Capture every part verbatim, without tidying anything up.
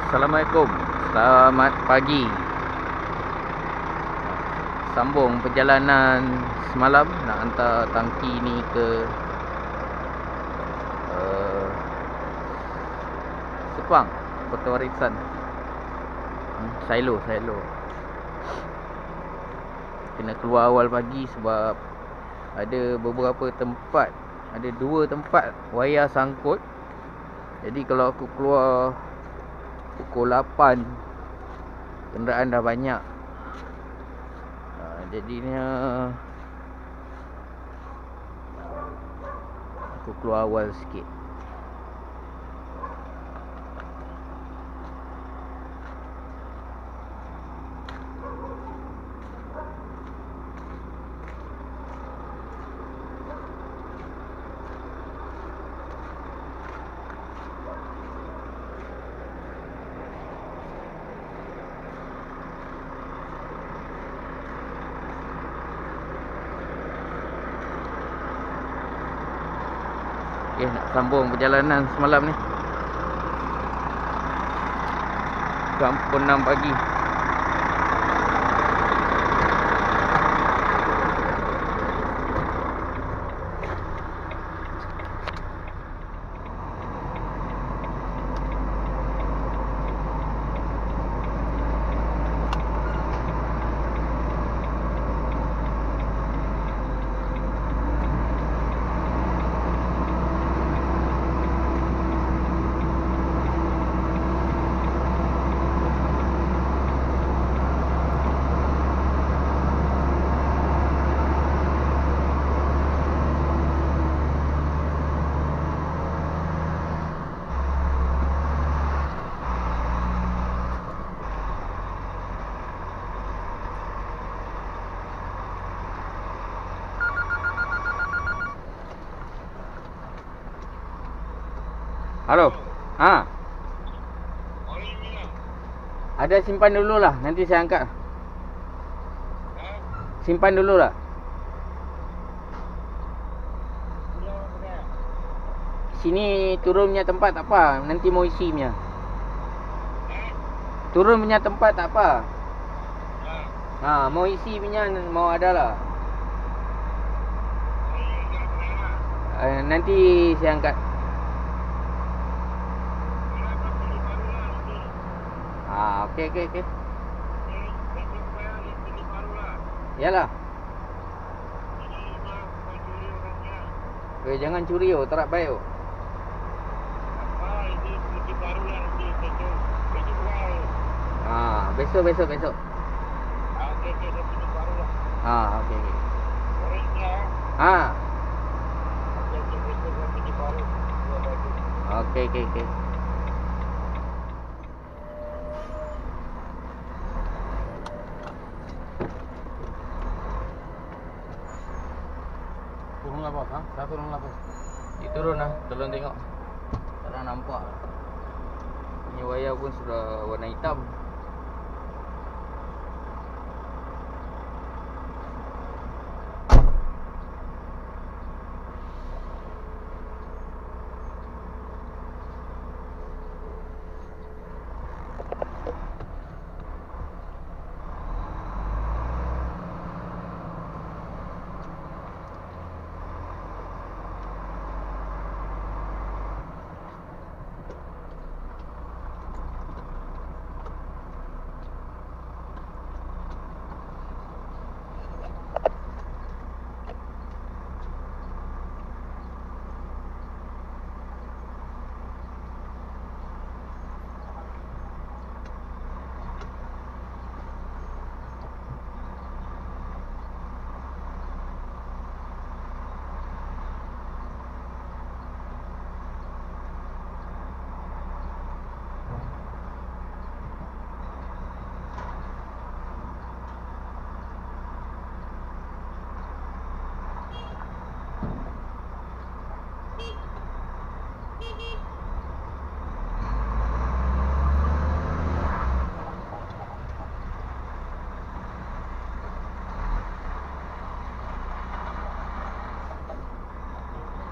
Assalamualaikum. Selamat pagi. Sambung perjalanan semalam nak hantar tangki ni ke uh, Sepang, Kota Warisan. hmm, Silo, silo. Kena keluar awal pagi sebab ada beberapa tempat, ada dua tempat wayar sangkut. Jadi kalau aku keluar pukul lapan, kenderaan dah banyak. ha, Jadinya aku keluar awal sikit. Okay, nak sambung perjalanan semalam ni. Jam pukul enam pagi. Halo. Ha. Ada simpan dulu lah, nanti saya angkat. Simpan dulu lah. Sini turun punya tempat tak apa, nanti mau isi punya. Turun punya tempat tak apa. Ha, mau isi punya mau ada lah. Uh, nanti saya angkat. Ah, okey okey okey. Yalah. Eh, jangan curi oh, tak baik oh. Ah, besok besok besok. Okey okey, dah pintu baru lah. Ah, okey okey. Orangnya. Ah. Okey okey, besok dah pintu baru. Okey okey okey. Turun lah bos, ha? Dah turun lah bos. Dia turun lah, tolong tengok. Tak nak nampak. Ni wayar pun sudah warna hitam.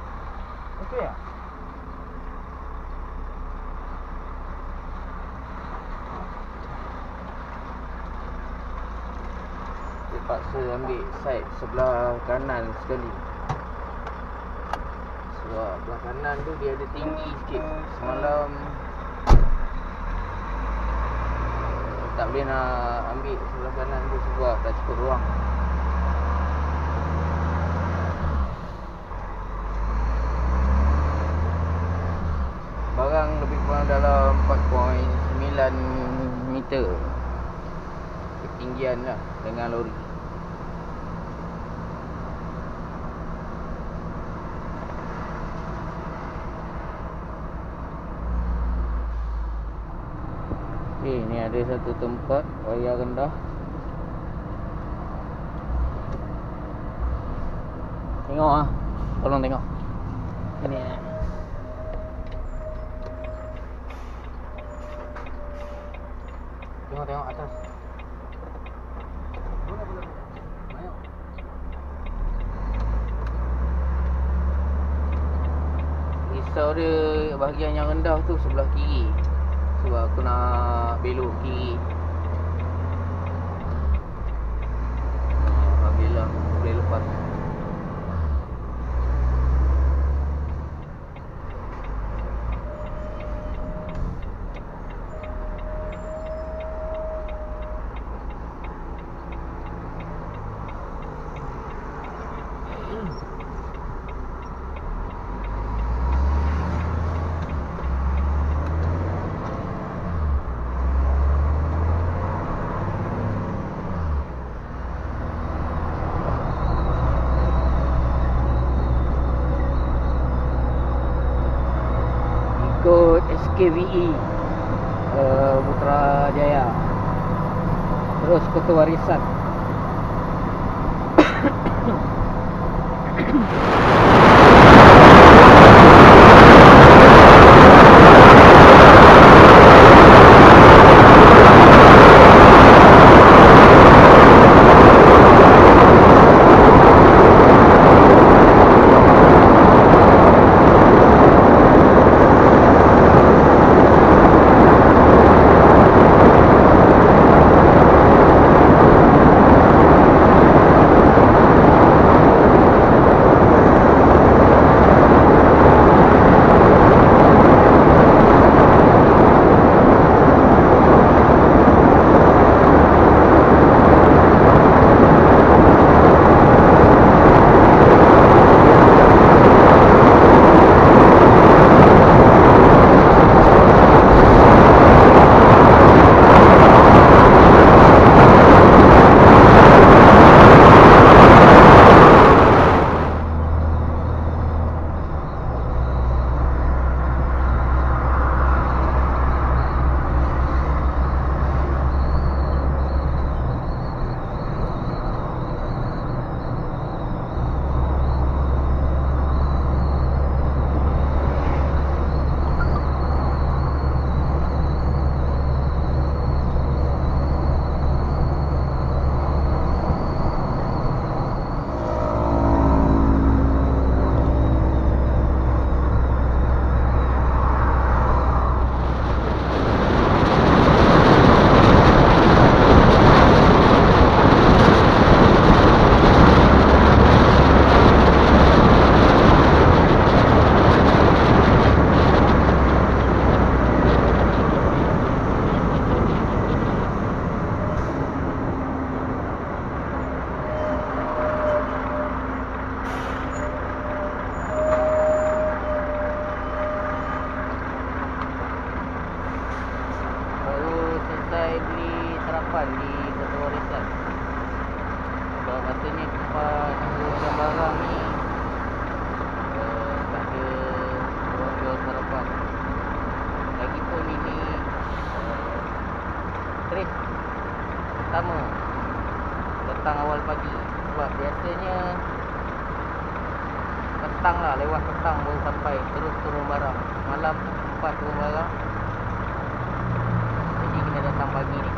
Okey ya? terpaksa ambil side sebelah kanan sekali. Sebab sebelah kanan tu dia ada tinggi sikit. Semalam tak boleh nak ambil sebelah kanan tu sebab tak cukup ruang. Barang lebih kurang dalam empat perpuluhan sembilan meter ketinggian lah dengan lori. Okay, ni ada satu tempat wayar rendah. Tengok ah, tolong tengok. Ini eh. Tengok tengok atas. Boleh boleh. Ayo. Risau dia bahagian yang rendah tu sebelah kiri. Sebab aku nak belok kiri. Alhamdulillah boleh lepas. Ikut S K V E uh, Putrajaya, terus Kota Warisan. Di Kota Warisan. Sebab rasanya tempat tunggu barang ni uh, tak ada orang jual sarapan. Lagipun ini uh, trip pertama datang awal pagi. Sebab biasanya petang lah, lewat petang baru sampai, terus turun barang. Malam sempat turun barang, jadi kena datang pagi ni.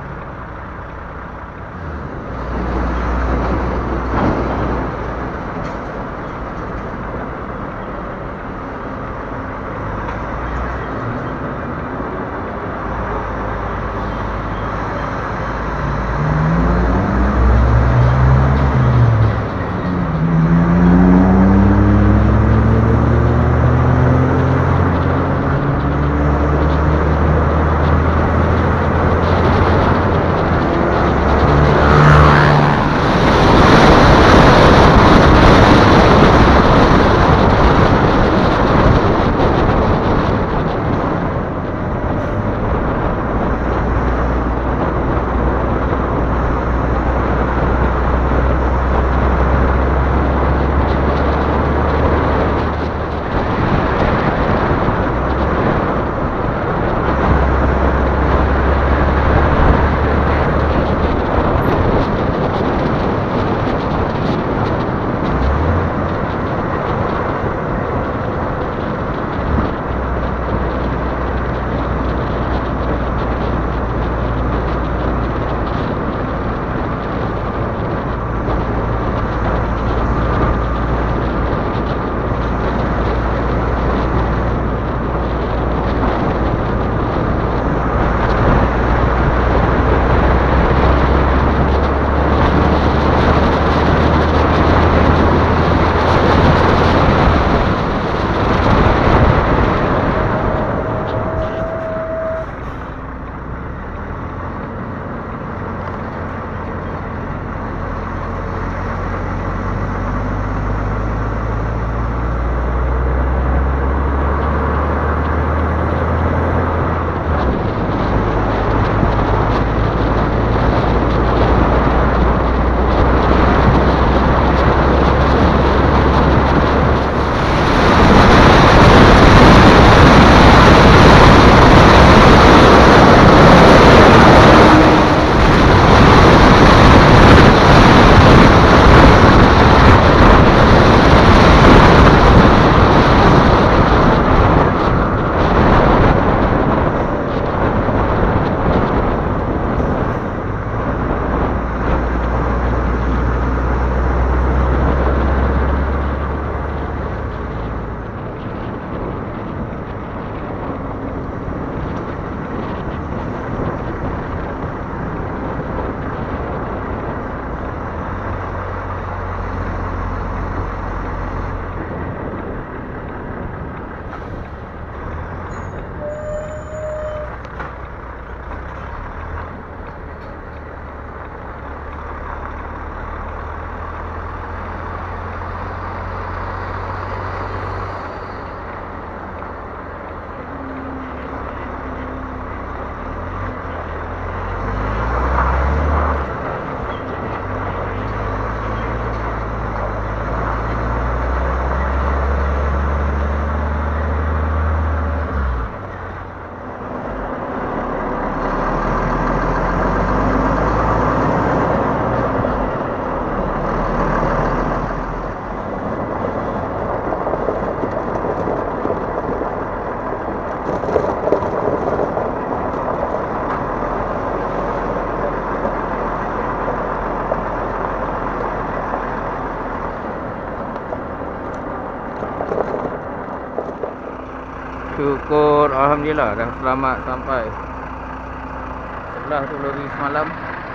Syukur, alhamdulillah dah selamat sampai. Sebelah tu lori semalam.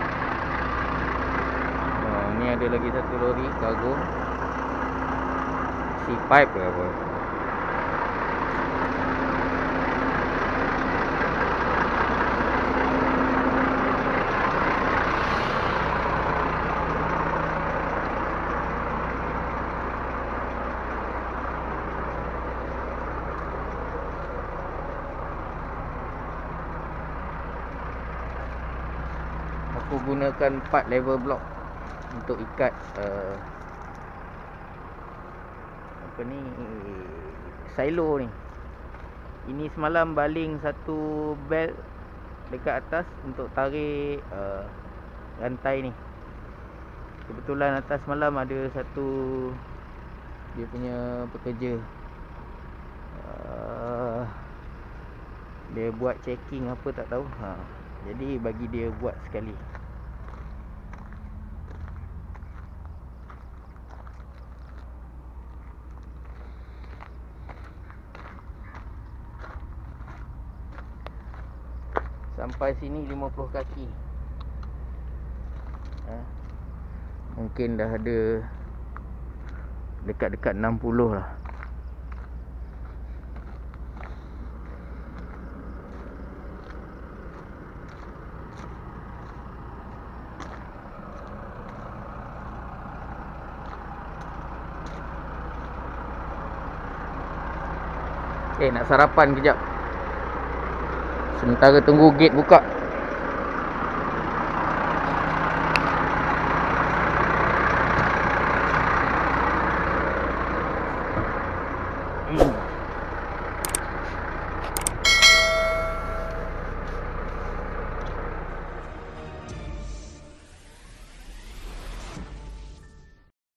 Oh, ni ada lagi satu lori kargo. Si pipe ke apa? Aku gunakan empat level block untuk ikat uh, apa ni, silo ni. Ini semalam baling satu belt dekat atas untuk tarik uh, rantai ni. Kebetulan atas malam ada satu dia punya pekerja, uh, dia buat checking apa tak tahu, ha. Jadi bagi dia buat sekali. Sampai sini lima puluh kaki. Ha? Mungkin dah ada dekat-dekat enam puluh lah. Eh, nak sarapan kejap. Sementara tunggu gate buka.